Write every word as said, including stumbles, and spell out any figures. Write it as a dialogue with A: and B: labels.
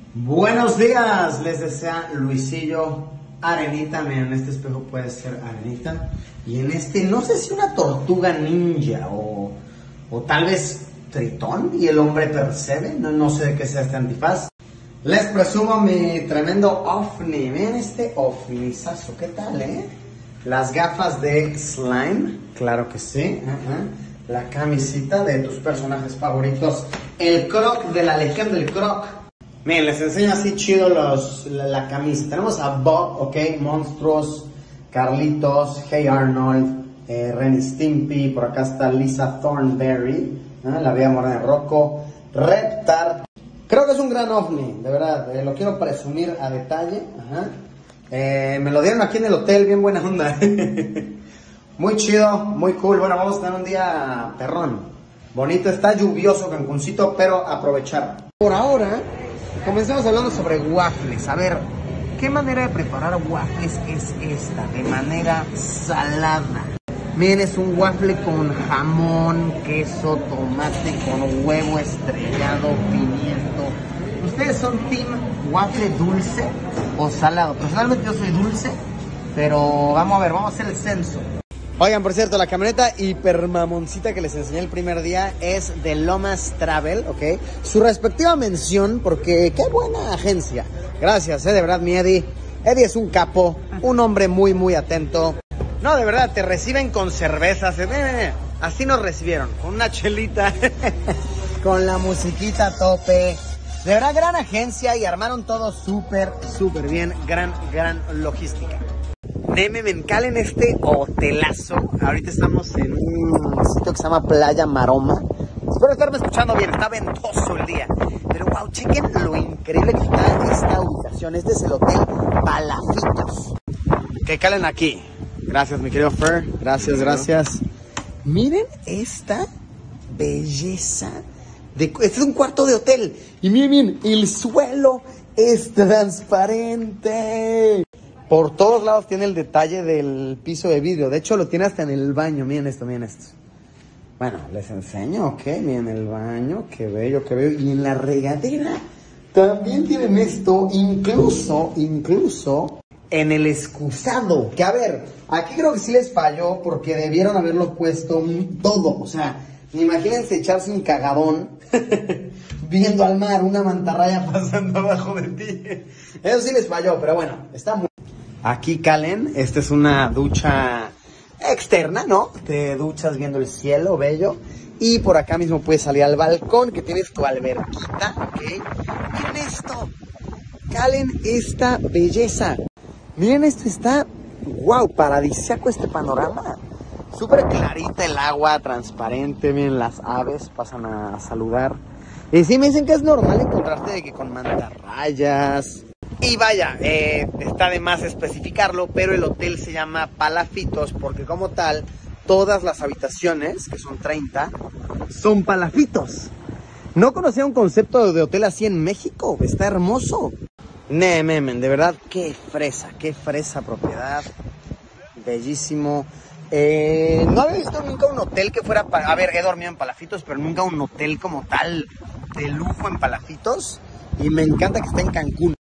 A: Buenos días, les desea Luisillo Arenita. Miren, este espejo puede ser arenita. Y en este, no sé si una tortuga ninja o, o tal vez Tritón y el hombre percebe. No, no sé de qué sea este antifaz. Les presumo mi tremendo ovni. Miren este ovnizazo, ¿qué tal, eh? Las gafas de slime, claro que sí. Uh-huh. La camisita de tus personajes favoritos. El croc de la legión del croc. Miren, les enseño así chido los, la, la camisa. Tenemos a Bob, ok, Monstruos, Carlitos, Hey Arnold, eh, Ren Stimpy, por acá está Lisa Thornberry, ¿eh? La Vida Morena de Rocco, Reptar. Creo que es un gran ovni, de verdad, eh, lo quiero presumir a detalle. Ajá. Eh, me lo dieron aquí en el hotel, bien buena onda. Muy chido, muy cool. Bueno, vamos a tener un día perrón. Bonito, está lluvioso Cancuncito, pero aprovechar. Por ahora, comencemos hablando sobre waffles. A ver, ¿qué manera de preparar waffles es esta? De manera salada. Miren, es un waffle con jamón, queso, tomate, con huevo estrellado, pimiento. ¿Ustedes son team waffle dulce o salado? Personalmente yo soy dulce, pero vamos a ver, vamos a hacer el censo. Oigan, por cierto, la camioneta hipermamoncita que les enseñé el primer día es de Lomas Travel, ¿ok? Su respectiva mención, porque qué buena agencia. Gracias, eh, de verdad, mi Eddie. Eddie es un capo, un hombre muy, muy atento. No, de verdad, te reciben con cervezas. Eh, eh, así nos recibieron, con una chelita, con la musiquita a tope. De verdad, gran agencia y armaron todo súper, súper bien. Gran, gran logística. Neme, me encalen este hotelazo. Ahorita estamos en un sitio que se llama Playa Maroma. Espero estarme escuchando bien, está ventoso el día. Pero wow, chequen lo increíble que está esta ubicación. Este es el hotel Palafitos. Que calen aquí. Gracias, mi querido Fer. Gracias, gracias. Miren esta belleza. De, este es un cuarto de hotel. Y miren, miren, el suelo es transparente. Por todos lados tiene el detalle del piso de vidrio. De hecho, lo tiene hasta en el baño. Miren esto, miren esto. Bueno, les enseño, ok. Miren el baño, qué bello, qué bello. Y en la regadera también tienen esto. Incluso, incluso en el excusado. Que a ver, aquí creo que sí les falló porque debieron haberlo puesto todo. O sea, imagínense echarse un cagadón viendo al mar, una mantarraya pasando abajo de ti. Eso sí les falló, pero bueno, está muy... Aquí, calen, esta es una ducha externa, ¿no? Te duchas viendo el cielo, bello. Y por acá mismo puedes salir al balcón, que tienes tu alberquita, ¿ok? Miren esto, calen esta belleza. Miren esto, está, wow, paradisíaco este panorama. Súper clarita el agua, transparente, miren las aves, pasan a saludar. Y sí me dicen que es normal encontrarte de que con mantarrayas. Y vaya, eh, está de más especificarlo, pero el hotel se llama Palafitos porque como tal, todas las habitaciones, que son treinta, son palafitos. No conocía un concepto de hotel así en México, está hermoso. Ne, memen, de verdad, qué fresa, qué fresa propiedad, bellísimo. Eh, no había visto nunca un hotel que fuera, para... a ver, he dormido en Palafitos, pero nunca un hotel como tal, de lujo en Palafitos, y me encanta que esté en Cancún.